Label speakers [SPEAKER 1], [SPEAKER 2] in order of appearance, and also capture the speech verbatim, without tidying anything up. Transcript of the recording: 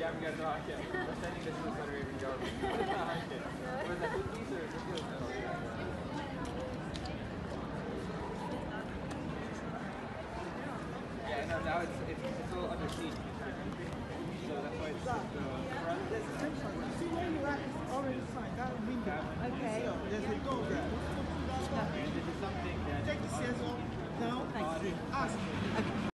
[SPEAKER 1] time you guys are on camera. We're sending this to the center even government. Was that good piece or is it good? Yeah, no, now it's, it's, it's a little under siege. So that's why it's just the front.
[SPEAKER 2] See where you at? It's already signed. That window.
[SPEAKER 3] Okay.
[SPEAKER 2] There's a door there.
[SPEAKER 1] And this is something that...
[SPEAKER 2] Check the says no.
[SPEAKER 3] Thank you.
[SPEAKER 2] Ask me.
[SPEAKER 3] Okay.